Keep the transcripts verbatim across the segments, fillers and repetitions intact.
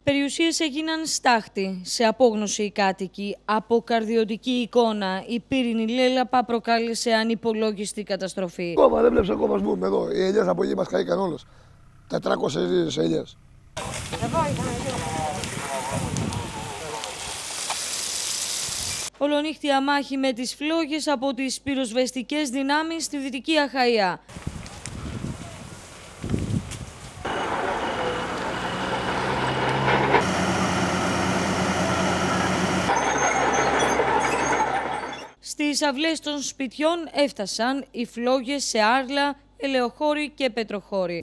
Περιουσίες έγιναν στάχτη, σε απόγνωση οι κάτοικοι. Αποκαρδιωτική εικόνα, η πύρινη λέλαπα προκάλεσε ανυπολόγιστη καταστροφή. Ακόμα δεν βλέπεις ακόμα, ας πούμε, εδώ. Οι ελιές από εκεί μας καήκαν όλες. τετράκόσιες ρίζες ελιές. Ολονύχτια μάχη με τις φλόγες από τις πυροσβεστικές δυνάμεις στη Δυτική Αχαΐα. Στις αυλές των σπιτιών έφτασαν οι φλόγες σε Άρλα, Ελαιοχώρη και Πετροχώρη.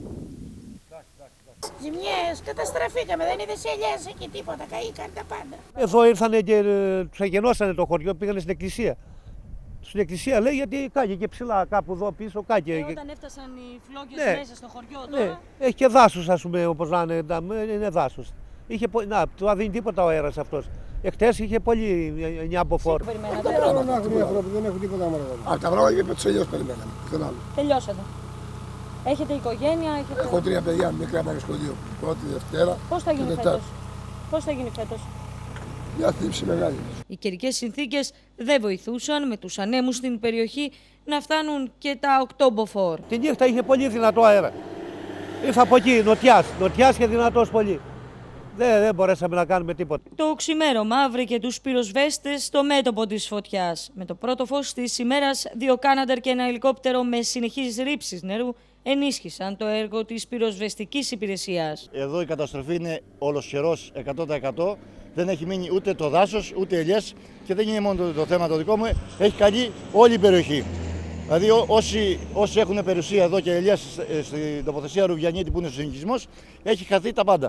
Ζημιές, καταστραφήκαμε, δεν είδες ελιές εκεί τίποτα, καήκαν τα πάντα. Εδώ ήρθανε και τους εγενώσανε το χωριό, πήγανε στην εκκλησία. Στην εκκλησία λέει γιατί κάγε και ψηλά κάπου εδώ πίσω, κάγε. Και όταν έφτασαν οι φλόγες ναι. μέσα στο χωριό τώρα. Ναι. Έχει και δάσος, ας πούμε, όπως να είναι, είναι δάσος. Είχε, να, του αδίνει τίποτα ο αέρας αυτός. Εχθές είχε πολύ εννιά μποφόρ. Δεν έχουν οι άνθρωποι, δεν έχουν τίποτα μόνο. Από τα βράδια και με τους ελιούς περιμέναμε. Τελειώσατε. Έχετε οικογένεια, έχετε... Έχω τρία παιδιά, μικρά πάνω σχολείο. Πρώτη, Δευτέρα. Πώς θα γίνει φέτος? Πώς θα γίνει φέτος? Μια θλίψη μεγάλη. Οι καιρικές συνθήκες δεν βοηθούσαν με τους ανέμους στην περιοχή να φτάνουν και τα οκτώ μποφόρ. Τη νύχτα είχε πολύ δυνατό αέρα. Ήρθα από εκεί, νοτιάς, νοτιάς και δυνατός πολύ. Δεν, δεν μπορέσαμε να κάνουμε τίποτα. Το ξημέρωμα βρήκε τους πυροσβέστες στο μέτωπο της φωτιάς. Με το πρώτο φως της ημέρας, δύο κάναντερ και ένα ελικόπτερο με συνεχείς ρήψεις νερού ενίσχυσαν το έργο της πυροσβεστικής υπηρεσίας. Εδώ η καταστροφή είναι ολοσχερός εκατό τοις εκατό. Δεν έχει μείνει ούτε το δάσος, ούτε ελιές και δεν είναι μόνο το, το θέμα το δικό μου, έχει καλεί όλη η περιοχή. Δηλαδή ό, όσοι, όσοι έχουν περιουσία εδώ και ελιές στην τοποθεσία Ρουβιανίτη που είναι στους συνοικισμούς, έχει χαθεί τα πάντα.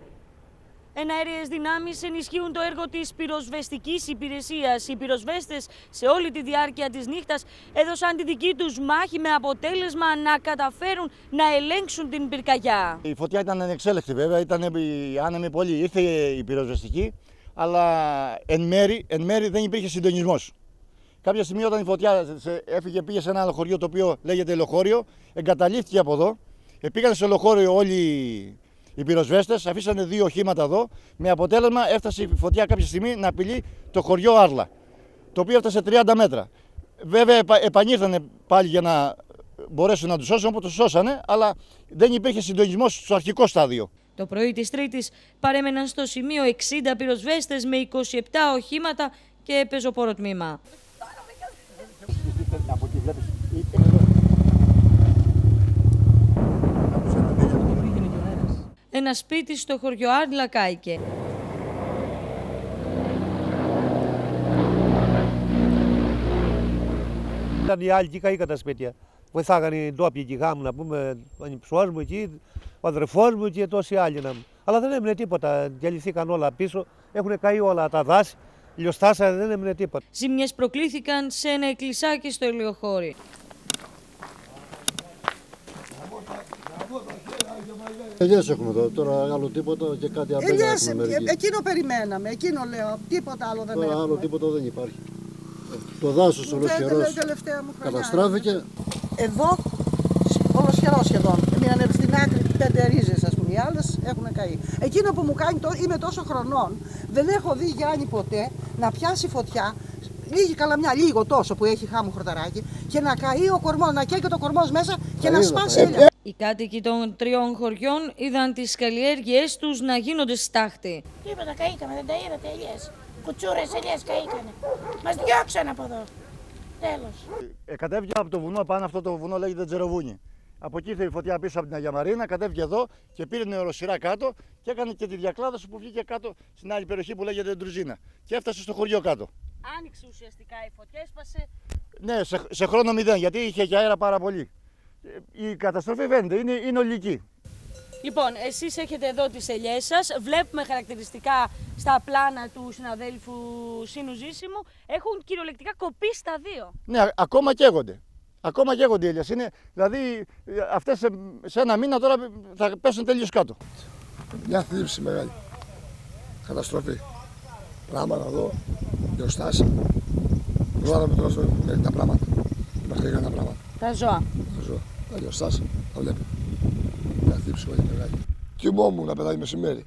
Εναέριες δυνάμεις ενισχύουν το έργο της πυροσβεστικής υπηρεσίας. Οι πυροσβέστες σε όλη τη διάρκεια της νύχτας έδωσαν τη δική τους μάχη με αποτέλεσμα να καταφέρουν να ελέγξουν την πυρκαγιά. Η φωτιά ήταν ανεξέλεκτη βέβαια, ήταν άνεμη πολύ, ήρθε η πυροσβεστική, αλλά εν μέρη, εν μέρη δεν υπήρχε συντονισμός. Κάποια στιγμή όταν η φωτιά έφυγε, πήγε σε ένα άλλο χωριό το οποίο λέγεται Ελαιοχώριο, εγκαταλείφθηκε από εδώ, πήγαν σε Ελαιοχώριο όλοι οι πυροσβέστες, αφήσανε δύο οχήματα εδώ, με αποτέλεσμα έφτασε η φωτιά κάποια στιγμή να απειλεί το χωριό Άρλα, το οποίο έφτασε τριάντα μέτρα. Βέβαια επανήλθανε πάλι για να μπορέσουν να τους σώσουν, όπως τους σώσανε, αλλά δεν υπήρχε συντονισμός στο αρχικό στάδιο. Το πρωί της Τρίτης παρέμεναν στο σημείο εξήντα πυροσβέστες με είκοσι επτά οχήματα και πεζοπόρο τμήμα. Ένα σπίτι στο χωριό Άρλα κάηκε. Ήταν οι άλλοι και καήκαν τα σπίτια. Βοηθάγανε οι ντόπιοι εκεί γάμου, να πούμε, ο ανιψιός μου εκεί, ο αδερφός μου και τόσοι άλλοι. Να... Αλλά δεν έμεινε τίποτα, διαλυθήκαν όλα πίσω, έχουν καεί όλα τα δάση, λιωστάσα, δεν έμεινε τίποτα. Ζημιές προκλήθηκαν σε ένα εκκλησάκι στο Ελαιοχώρη. Ελιές έχουμε εδώ, τώρα άλλο τίποτα και κάτι απέναντι. Ελιές, εκείνο περιμέναμε, εκείνο λέω, τίποτα άλλο δεν τώρα έχουμε. Άλλο τίποτα δεν υπάρχει. Το δάσος ολοσχερός καταστράφηκε. Εδώ ολοσχερός σχεδόν, μείνανε στην άκρη πέντε ρίζες ας πούμε, οι άλλες έχουν καεί. Εκείνο που μου κάνει, είμαι τόσο χρονών, δεν έχω δει Γιάννη ποτέ να πιάσει φωτιά, λίγη καλαμιά, λίγο τόσο που έχει χάμου χορταράκι και να καεί ο κορμός, να καίγει το κορμός μέσα και να σπάσει ελιά. Οι κάτοικοι των τριών χωριών είδαν τις καλλιέργειές τους να γίνονται στάχτη. Τίποτα, καήκαμε, δεν τα είδατε ελιές. Κουτσούρες ελιές καήκανε. Μας διώξαν από εδώ. Τέλος. Ε, κατέβηκε από το βουνό, πάνω αυτό το βουνό λέγεται Τζεροβούνι. Από εκεί ήρθε η φωτιά πίσω από την Αγία Μαρίνα, κατέβηκε εδώ και πήρε ολοσυρά κάτω και έκανε και τη διακλάδωση που βγήκε κάτω στην άλλη περιοχή που λέγεται Ντρουζίνα. Και έφτασε στο χωριό κάτω. Άνοιξε ουσιαστικά η φωτιά, έσπασε. Ναι, σε, σε χρόνο μηδέν, γιατί είχε και αέρα πάρα πολύ. Η καταστροφή φαίνεται, είναι, είναι ολική. Λοιπόν, εσείς έχετε εδώ τις ελιές σας, βλέπουμε χαρακτηριστικά στα πλάνα του συναδέλφου Σύνου Ζήσιμου, έχουν κυριολεκτικά κοπεί στα δύο. Ναι, ακόμα καίγονται. Ακόμα καίγονται οι ελιές. Είναι, δηλαδή, αυτές σε, σε ένα μήνα τώρα θα πέσουν τελείως κάτω. Μια θλίψη μεγάλη. Καταστροφή. Πράγματα εδώ, γιοστάσια. Πρόλαβαμε τόσο με τα πράγματα. Μας καίγαν τα πράγματα. Τα ζώα. Τα ζώα. Τα γιοστάσια. Τα βλέπετε. Μια θλίψη πολύ μεγάλη. Κοιμόμουν να πετάει μεσημέρι.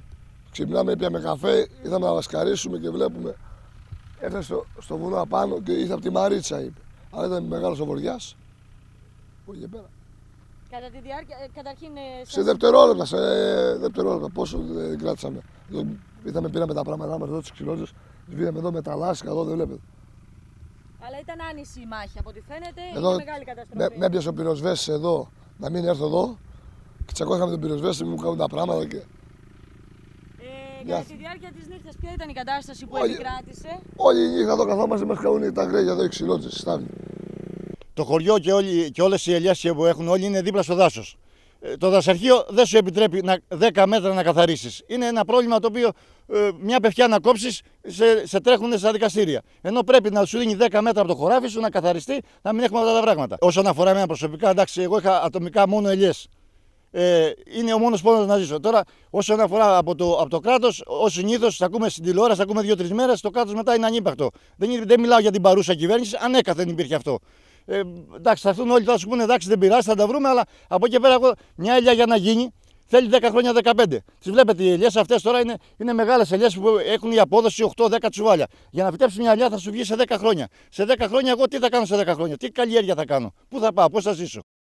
Ξυπνάμε, πιάμε καφέ, ήρθαμε να βασκαρίσουμε και βλέπουμε. Έφτασε στο, στο βουνό απάνω και ήρθε από τη Μαρίτσα, είπε. Αλλά ήταν μεγάλος ο βοριάς. Πού είχε πέρα. Κατά τη διάρκεια, ε, καταρχήν. Ε, Σε δευτερόλεπτα, σε δευτερόλεπτα. Πόσο δεν κράτησαμε. Εδώ, ήρθαμε, πήραμε τα πράγματά μας εδώ, τις ξυλώσεις. Βγήκαμε εδώ με τα λάσκα, εδώ δεν βλέπετε. Αλλά ήταν άνηση η μάχη από ό,τι φαίνεται. Εδώ, είναι μεγάλη καταστροφή. Με, με έπιασε ο πυροσβέστης εδώ να μην έρθω εδώ. Και τσακώθηκαμε τον πυροσβέστη, μου κάνουν τα πράγματα. Και... Ε, κατά τη διάρκεια της νύχτας, ποια ήταν η κατάσταση που Όχι. επικράτησε. Όλη η νύχτα εδώ καθόμαστε, μας κάνουν τα γρέγια εδώ οι ξυλώσεις, στάβλοι. Το χωριό και, όλοι, και όλες οι ελιές που έχουν όλοι είναι δίπλα στο δάσος. Ε, το δασαρχείο δεν σου επιτρέπει να, δέκα μέτρα να καθαρίσεις. Είναι ένα πρόβλημα το οποίο ε, μια πεφτιά να κόψεις σε, σε τρέχουν στα δικαστήρια. Ενώ πρέπει να σου δίνει δέκα μέτρα από το χωράφι σου να καθαριστεί, να μην έχουμε αυτά τα πράγματα. Όσον αφορά εμένα προσωπικά, εντάξει, εγώ είχα ατομικά μόνο ελιές. Ε, είναι ο μόνος πόνος να ζήσω. Τώρα, όσον αφορά από το, από το κράτος, ως συνήθως θα ακούμε στην τηλεόραση, θα ακούμε δύο-τρεις μέρες, το κράτος μετά είναι ανύπαρκτο. Δεν, δεν μιλάω για την παρούσα κυβέρνηση, ανέκαθεν υπήρχε αυτό. Ε, εντάξει, θα έρθουν όλοι, θα σου πούνε εντάξει, δεν πειράζει, θα τα βρούμε, αλλά από εκεί πέρα, εγώ, μια ελιά για να γίνει θέλει δέκα χρόνια, δεκαπέντε. Τις βλέπετε, οι ελιές αυτές τώρα είναι, είναι μεγάλες ελιές που έχουν η απόδοση οκτώ δέκα τσουβάλια. Για να φυτέψει μια ελιά θα σου βγει σε δέκα χρόνια. Σε δέκα χρόνια, εγώ τι θα κάνω σε δέκα χρόνια, τι καλλιέργεια θα κάνω, πού θα πάω, πώς θα ζήσω.